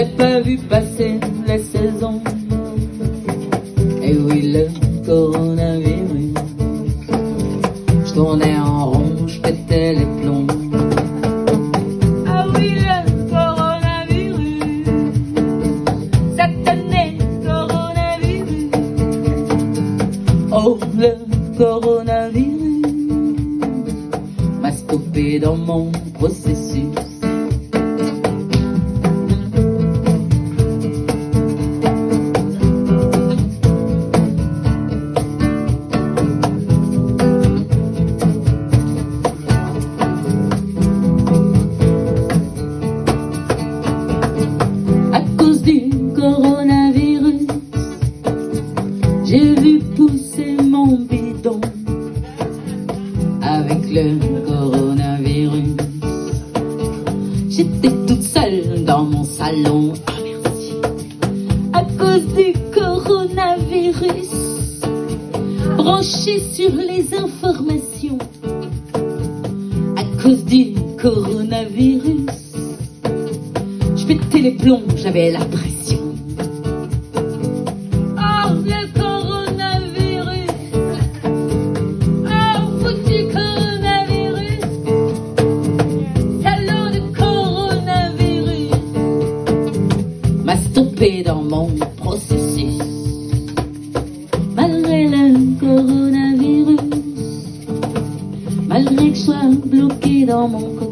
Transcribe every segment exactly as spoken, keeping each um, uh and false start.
J'ai pas vu passer les saisons. Et oui, le coronavirus. Je tournais en rond, je pétais les plombs. Ah oui, le coronavirus. Satané coronavirus. Oh, le coronavirus m'a stoppé dans mon processus. Du coronavirus, j'ai vu pousser mon bidon. Avec le coronavirus, j'étais toute seule dans mon salon. Ah, merci. À cause du coronavirus, branchée sur les informations. À cause du coronavirus, je pétais les plombs, j'avais la pression. Oh, le coronavirus. Oh, foutu coronavirus. Salaud de coronavirus m'a stoppé dans mon processus. Malgré le coronavirus, malgré que je sois bloqué dans mon cocon.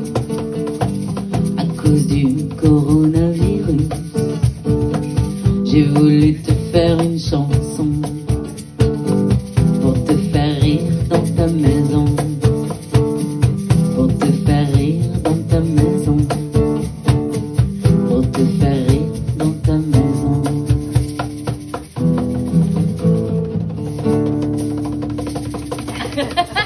À cause du coronavirus, j'ai voulu te faire une chanson pour te faire rire dans ta maison, pour te faire rire dans ta maison, pour te faire rire dans ta maison.